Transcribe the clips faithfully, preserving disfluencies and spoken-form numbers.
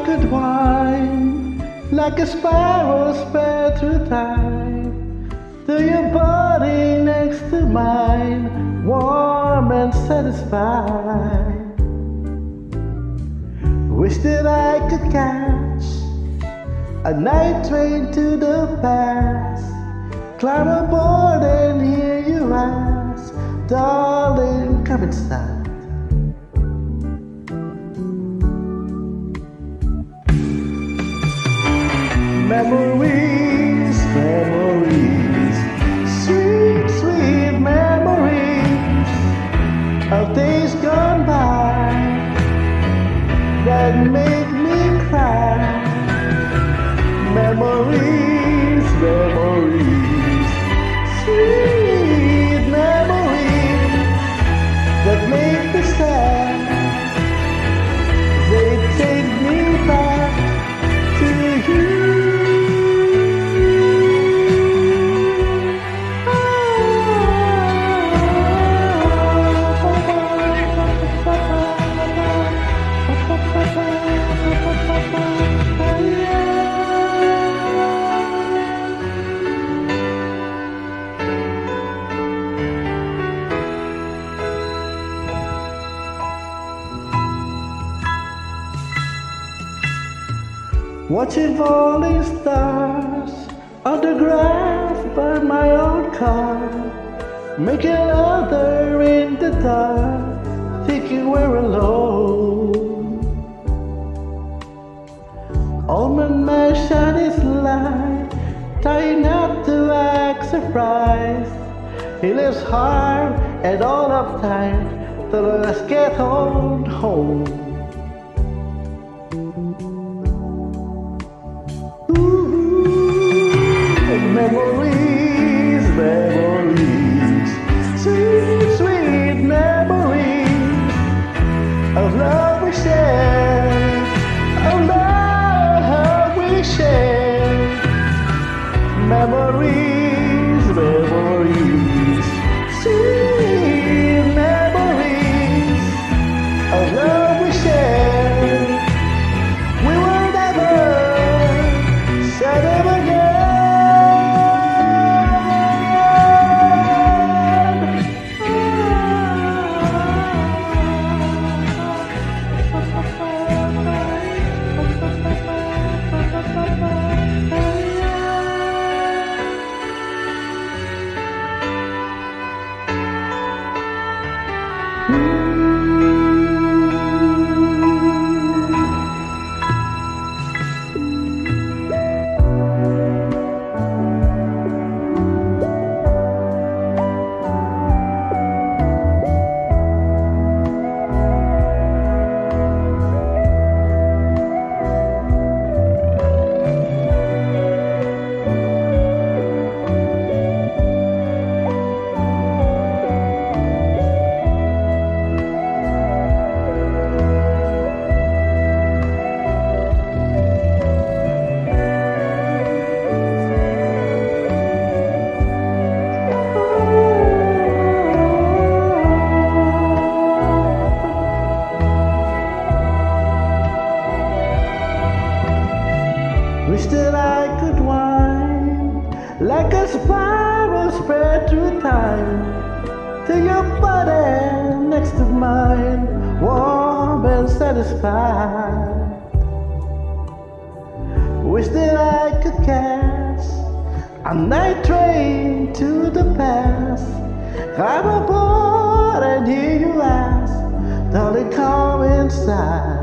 could wind like a spiral spread through time to your body next to mine, warm and satisfied. Wish that I could catch a night train to the past, climb aboard and hear you ask, darling, come inside. Memories, memories, sweet, sweet memories of days gone by that make me cry. Memories, memories, sweet memories that make me sad. They take me back to you. Watching falling stars on the grass by my old car, making other in the dark, thinking we're alone. Old man may shine his light, trying not to act surprised. He lives hard and all of time till us get on home. Memories, memories, sweet, sweet memories of love we shared, of love we shared. Memories, memories, sweet memories of love we shared. We will never set them again. Wish that I could wind like a spiral spread through time to your body next to mine, warm and satisfied. Wish that I could catch a night train to the past, climb aboard and hear you ask, darling, come inside.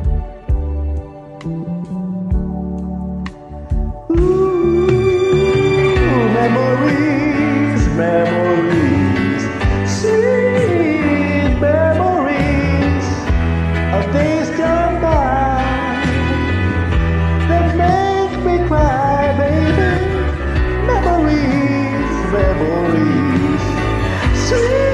Memories, memories, sweet memories of days gone by that make me cry, baby. Memories, memories, sweet.